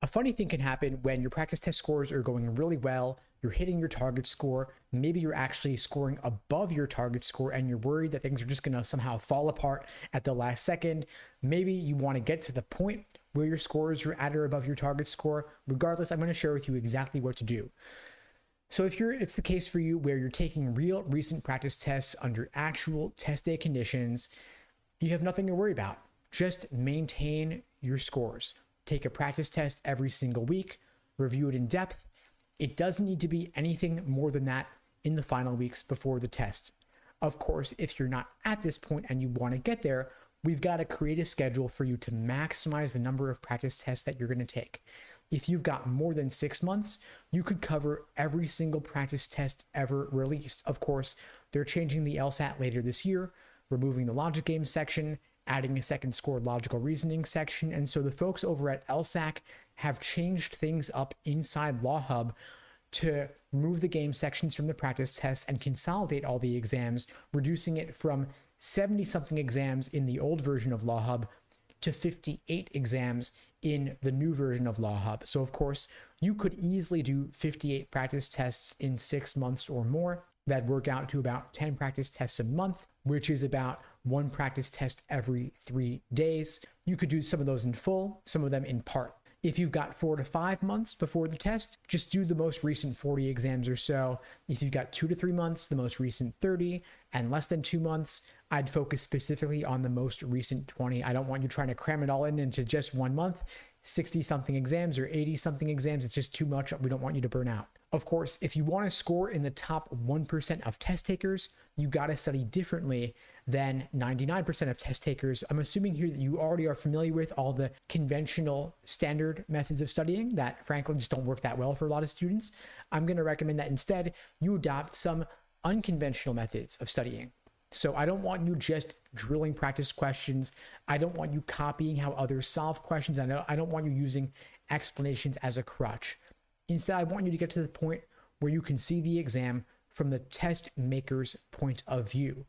funny thing can happen when your practice test scores are going really well, you're hitting your target score, maybe you're actually scoring above your target score and you're worried that things are just going to somehow fall apart at the last second. Maybe you want to get to the point where your scores are at or above your target score. Regardless, I'm going to share with you exactly what to do. So if it's the case for you where you're taking real recent practice tests under actual test day conditions, you have nothing to worry about. Just maintain your scores. Take a practice test every single week, review it in depth. It doesn't need to be anything more than that in the final weeks before the test. Of course, if you're not at this point and you want to get there, we've got to create a schedule for you to maximize the number of practice tests that you're going to take. If you've got more than 6 months, you could cover every single practice test ever released. Of course, they're changing the LSAT later this year, removing the logic game section, adding a second scored logical reasoning section. And so the folks over at LSAC have changed things up inside LawHub to remove the game sections from the practice tests and consolidate all the exams, reducing it from 70-something exams in the old version of LawHub to 58 exams in the new version of LawHub. So of course, you could easily do 58 practice tests in 6 months or more. That'd work out to about 10 practice tests a month, which is about 1 practice test every 3 days. You could do some of those in full, some of them in part. If you've got 4 to 5 months before the test, just do the most recent 40 exams or so. If you've got 2 to 3 months, the most recent 30, and less than 2 months, I'd focus specifically on the most recent 20. I don't want you trying to cram it all into just 1 month. 60-something exams or 80-something exams, it's just too much. We don't want you to burn out. Of course, if you want to score in the top 1% of test takers, you got to study differently than 99% of test takers. I'm assuming here that you already are familiar with all the conventional standard methods of studying that frankly just don't work that well for a lot of students. I'm going to recommend that instead you adopt some unconventional methods of studying. So I don't want you just drilling practice questions. I don't want you copying how others solve questions. I don't want you using explanations as a crutch. Instead, I want you to get to the point where you can see the exam from the test maker's point of view.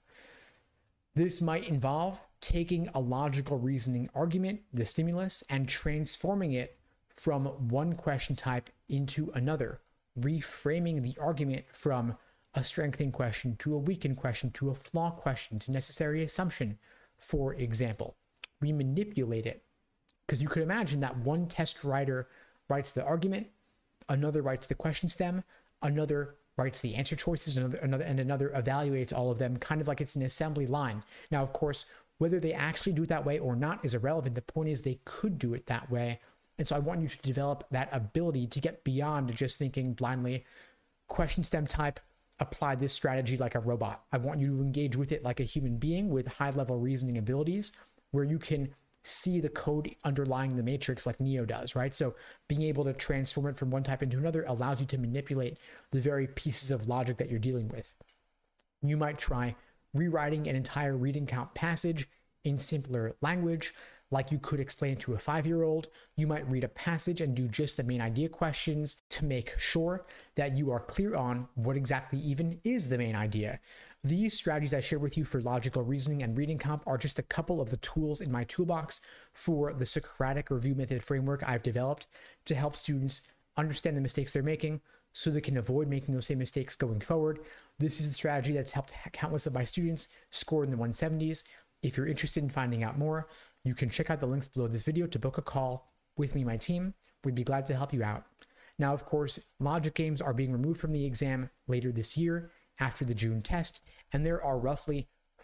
This might involve taking a logical reasoning argument, the stimulus, and transforming it from one question type into another, reframing the argument from a strengthening question to a weakened question to a flaw question to necessary assumption, for example. We manipulate it because you could imagine that one test writer writes the argument, another writes the question stem, another writes the answer choices, and another evaluates all of them, kind of like it's an assembly line. Now, of course, whether they actually do it that way or not is irrelevant. The point is they could do it that way. And so I want you to develop that ability to get beyond just thinking blindly, question stem type, apply this strategy like a robot. I want you to engage with it like a human being with high-level reasoning abilities where you can see the code underlying the matrix like Neo does, right? So being able to transform it from one type into another allows you to manipulate the very pieces of logic that you're dealing with. You might try rewriting an entire reading count passage in simpler language, like you could explain to a 5-year-old. You might read a passage and do just the main idea questions to make sure that you are clear on what exactly even is the main idea. These strategies I share with you for logical reasoning and reading comp are just a couple of the tools in my toolbox for the Socratic review method framework I've developed to help students understand the mistakes they're making so they can avoid making those same mistakes going forward. This is the strategy that's helped countless of my students score in the 170s. If you're interested in finding out more, you can check out the links below this video to book a call with me and my team. We'd be glad to help you out. Now, of course, logic games are being removed from the exam later this year after the June test, and there are roughly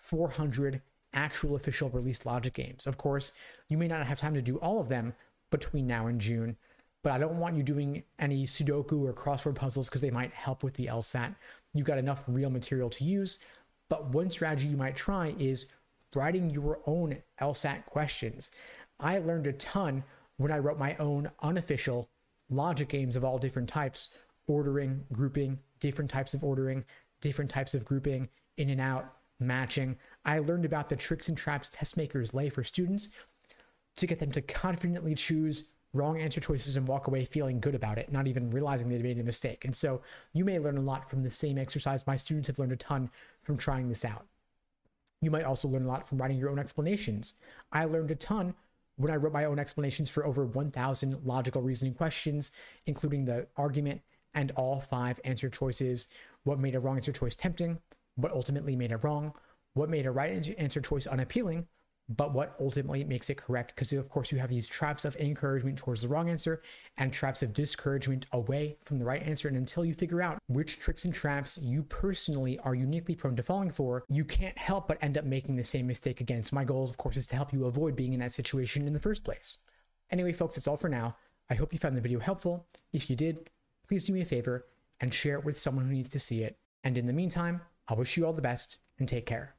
400 actual official released logic games. Of course, you may not have time to do all of them between now and June, but I don't want you doing any Sudoku or crossword puzzles because they might help with the LSAT. You've got enough real material to use, but one strategy you might try is writing your own LSAT questions. I learned a ton when I wrote my own unofficial logic games of all different types, ordering, grouping, different types of ordering, different types of grouping, in and out, matching. I learned about the tricks and traps test makers lay for students to get them to confidently choose wrong answer choices and walk away feeling good about it, not even realizing they made a mistake. And so you may learn a lot from the same exercise. My students have learned a ton from trying this out. You might also learn a lot from writing your own explanations. I learned a ton when I wrote my own explanations for over 1,000 logical reasoning questions, including the argument and all 5 answer choices, what made a wrong answer choice tempting, what ultimately made it wrong, what made a right answer choice unappealing, but what ultimately makes it correct. Because of course you have these traps of encouragement towards the wrong answer and traps of discouragement away from the right answer. And until you figure out which tricks and traps you personally are uniquely prone to falling for, you can't help but end up making the same mistake again. So my goal, of course, is to help you avoid being in that situation in the first place. Anyway, folks, that's all for now. I hope you found the video helpful. If you did, please do me a favor and share it with someone who needs to see it. And in the meantime, I wish you all the best and take care.